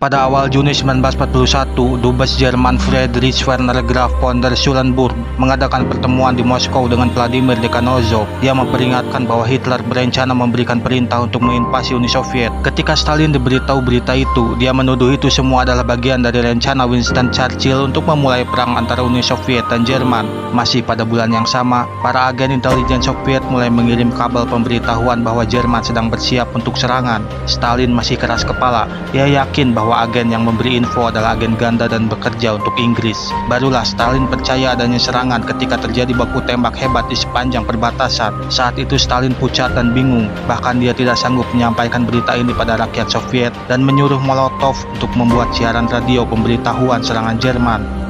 Pada awal Juni 1941, Dubes Jerman Friedrich Werner Graf von der Schulenburg mengadakan pertemuan di Moskow dengan Vladimir Dekhanozov. Dia memperingatkan bahwa Hitler berencana memberikan perintah untuk menginvasi Uni Soviet. Ketika Stalin diberitahu berita itu, dia menuduh itu semua adalah bagian dari rencana Winston Churchill untuk memulai perang antara Uni Soviet dan Jerman. Masih pada bulan yang sama, para agen intelijen Soviet mulai mengirim kabel pemberitahuan bahwa Jerman sedang bersiap untuk serangan. Stalin masih keras kepala. Dia yakin bahwa agen yang memberi info adalah agen ganda dan bekerja untuk Inggris. Barulah Stalin percaya adanya serangan ketika terjadi baku tembak hebat di sepanjang perbatasan. Saat itu Stalin pucat dan bingung. Bahkan dia tidak sanggup menyampaikan berita ini pada rakyat Soviet dan menyuruh Molotov untuk membuat siaran radio pemberitahuan serangan Jerman.